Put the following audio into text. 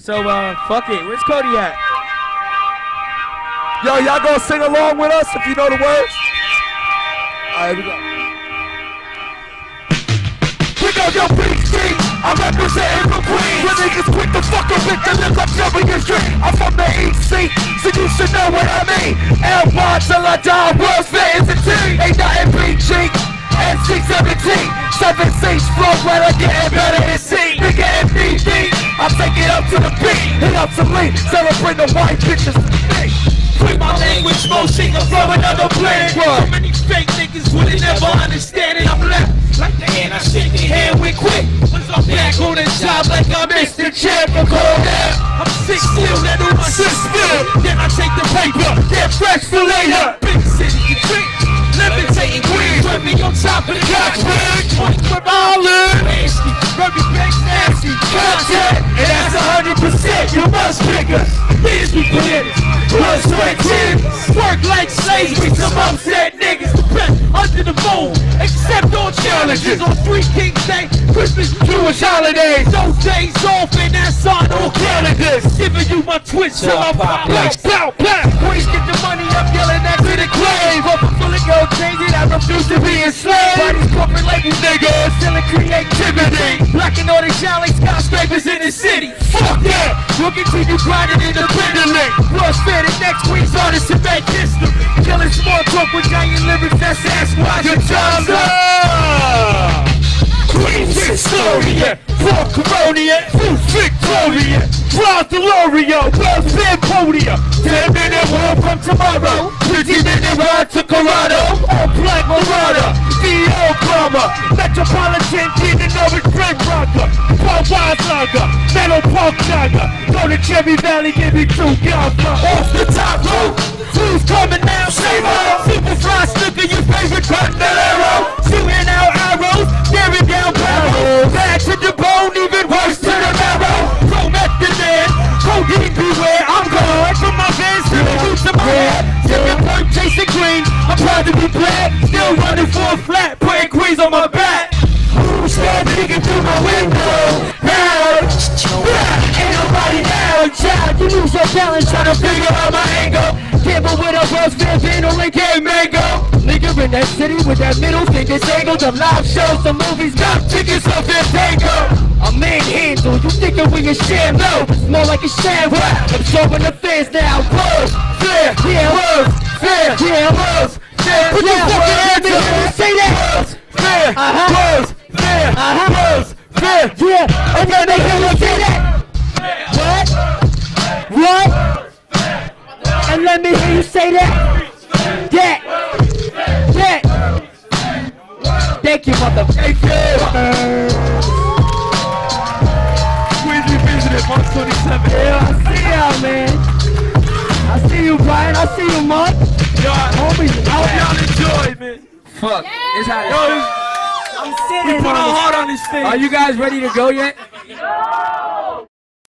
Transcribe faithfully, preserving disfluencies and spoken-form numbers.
So, uh, fuck it. Where's Cody at? Yo, y'all gonna sing along with us if you know the words? Alright, here we go. We go, yo, Big Street. I'm representing the Queens. Where niggas quick to fuck a bitch and live up jumping your street. I'm from the East Sea, so you should know what I mean. L-Bar till I die, world's fitting the team. Ain't nothing B G. N C seventeen, seven C's, flow better, getting better than C. Nigga M D D, I take it up to the beat. Hit up some lean, celebrate the white bitches to the beat. With my language, motion, I'm from another planet. Too many fake niggas wouldn't never understand it. I'm left like the hand, I shake your hand with quick. Once I'm back on the job like I'm Mister Champ, I'm cold down. I'm sick still, that do my shit spill. Then I take the paper, get fresh for later. Big city, you drink, levitating queens. Put me on top of the couch, man. Point for ballin'. Nasty, rubby banks nasty. Contact, and that's a hundred percent. You must pick us. These we put blood, sweat, tears. Work like slaves, we some upset niggas. The best under the moon, except on challenges. On Three Kings Day, Christmas, Jewish holidays. No days off, and that's on all calendars. Giving you my twitch till I'm pop like pow, pow. Queens get the money up, yelling that to the clave. Over full of gold change it, I refuse to be enslaved. By these corporate labels, niggas, selling creativity. Blocking all the shiny skyscrapers in the city. Fuck that, we'll continue grinding independently. Plus, fair the next week's artists to make history. Killing small talk with giant lyrics, that's Sasquatch. Your time's up! Queens Historia, Paul Coronia, Bruce Victoria, Ross Deloria, Wells Van Podia. Ten minute walk from tomorrow, fifty minute ride to Colorado. All Black Marauder, D Obama, Metropolitan King and Norwich Brent Rocker, Paul Weislager, Metal Punk Jagger. Go to Cherry Valley, give me two guns off the top rope. Who's coming now? Say more. Super fly snooker, your favorite Candelario. Shooting out arrows, staring down barrels. Bad to the bone, even worse to the marrow. Pro method man, codeine beware. I'm gone from my Vans to the roots of my hair. Sipping perk, chasing green. I'm proud to be black. Still running for a flat, putting Queens on my back. Who's that nigga through my window? Now, ain't nobody now. Child, you lose your balance trying to figure out my angle. Gamble with a Wells Van Van only game mango. Nigga in that city with that middle finger dangle. The live shows, the movies, got tickets up in Tango. A manhandle, you thinking we a sham? No, it's more like a sham rap. Absorbing the fans now. Words, fair, yeah, words, fair, yeah, words, fair. Put your fucking hands up and say that. Words, fair, words, fair, words, fair, yeah. And then they hear me say that. What? What? And let me hear you say that. Yeah. Yeah. Thank you, motherfucker. Queens Revisited, March twenty-seventh. Yeah, I see y'all, man. I see you, Brian. I see you, Mark. Yo, Homies, I hope y'all enjoyed, man. Fuck. Yeah. It's hot. Yo, I'm sitting we put on our this. heart on this thing. Are you guys ready to go yet?